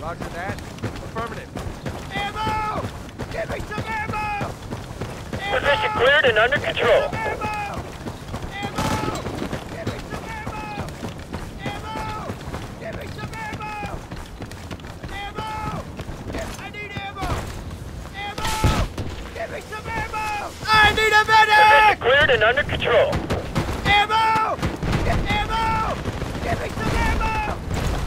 Roger that. Affirmative. Ammo! Give me some ammo! Ammo! Position cleared and under control. Ammo! Ammo! Give me some ammo! Ammo! Give me some ammo! Ammo! I need ammo! Ammo! Give me some ammo! I need a medic! Position cleared and under control. Ammo! Ammo! Give me some ammo!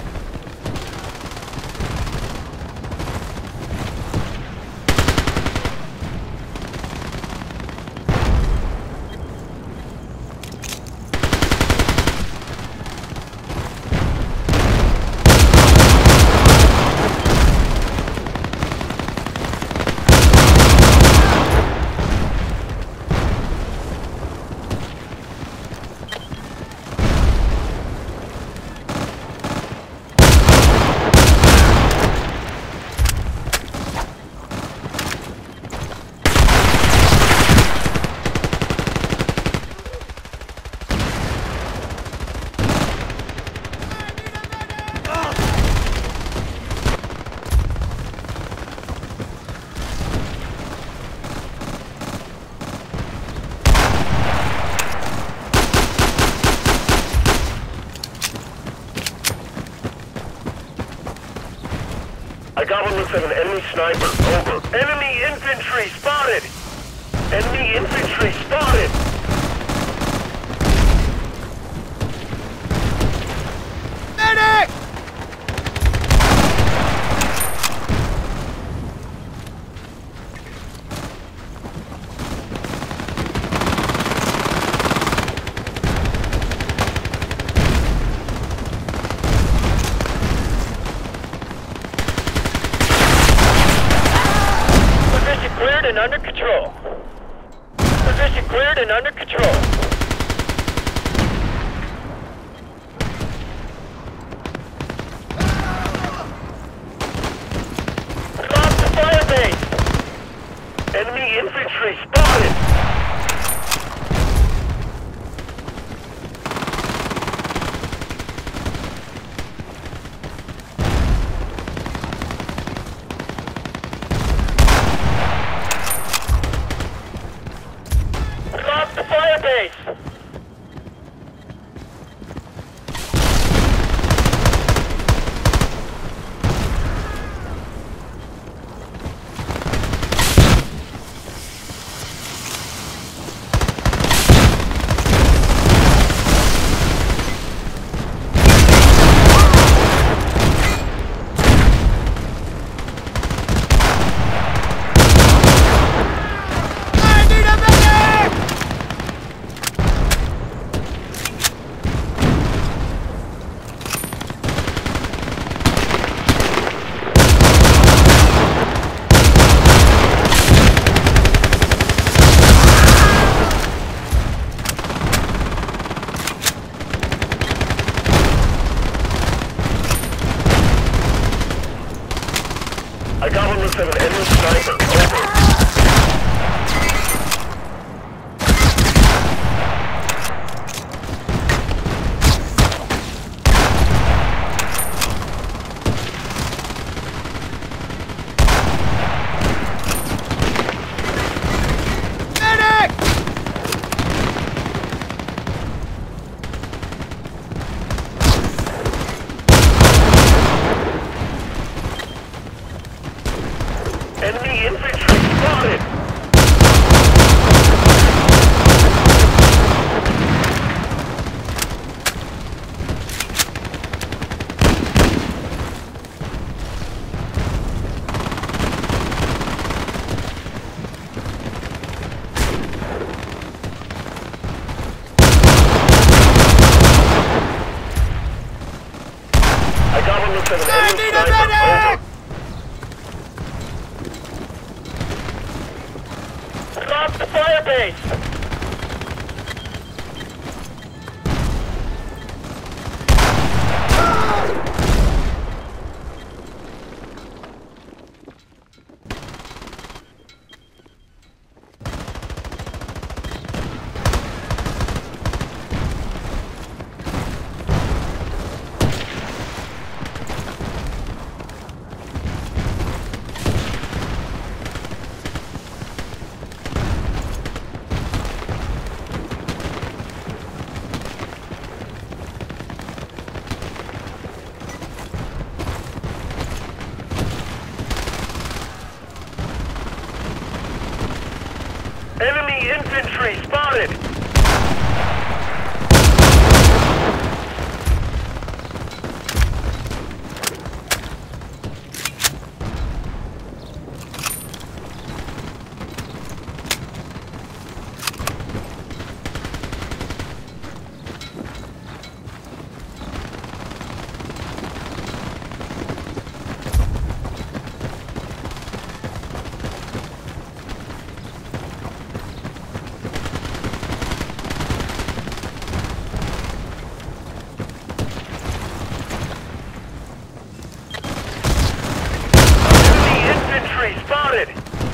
I got one looks like an enemy sniper. Over. Enemy infantry spotted! Enemy infantry spotted! Medic! Position cleared and under control. Position cleared and under control. Lost the fire base! Enemy infantry spotted! Lost the fire base! I need a medic! I got one looks like an enemy sniper. Over. Medic! Enemy infantry spotted! I got one looks like an I enemy need a sniper. medic! Over. Lost the fire base! infantry spotted! Spotted!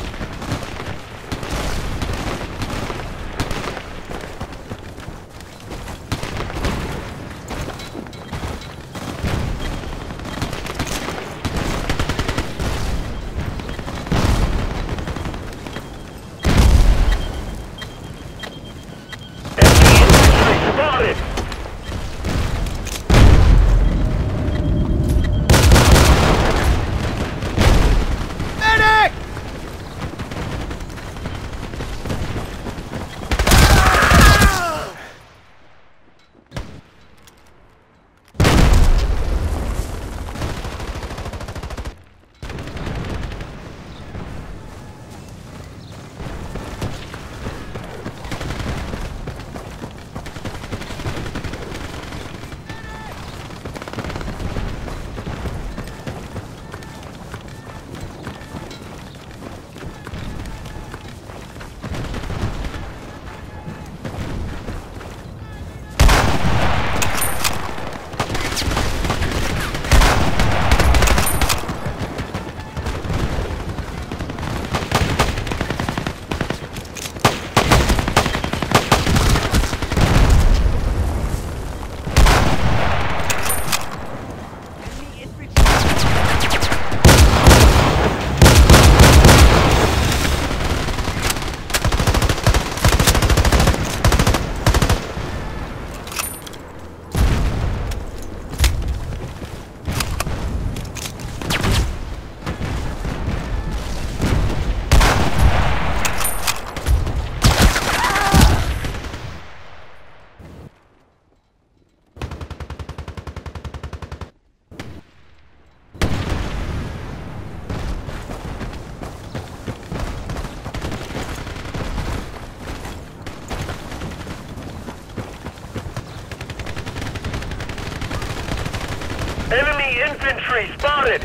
Enemy infantry spotted!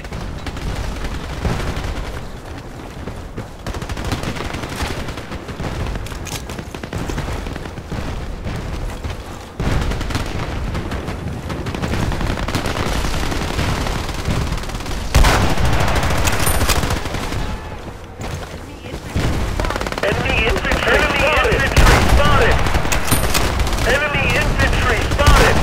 Enemy infantry spotted! Enemy infantry spotted!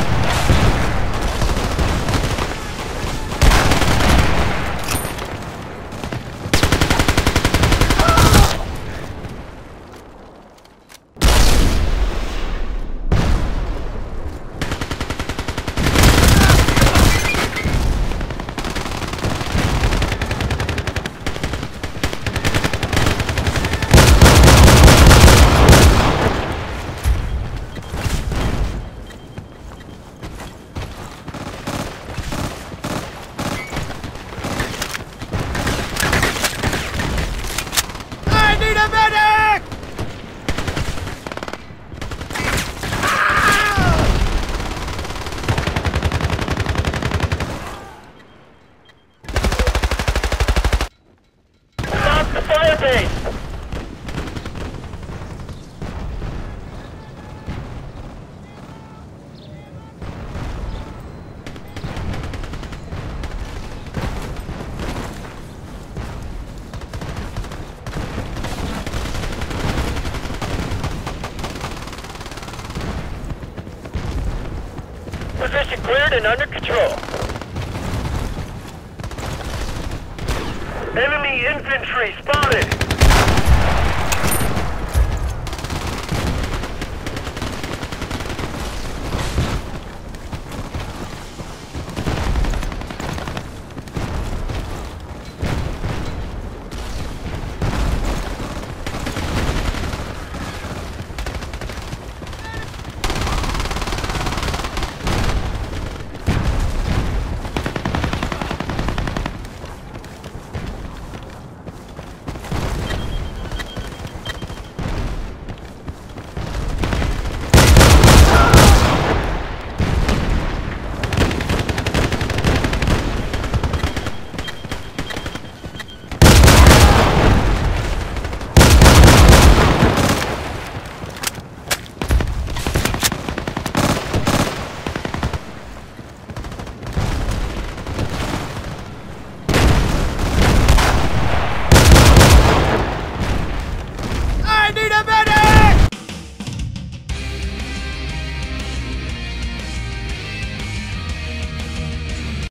Position cleared and under control. Enemy infantry spotted!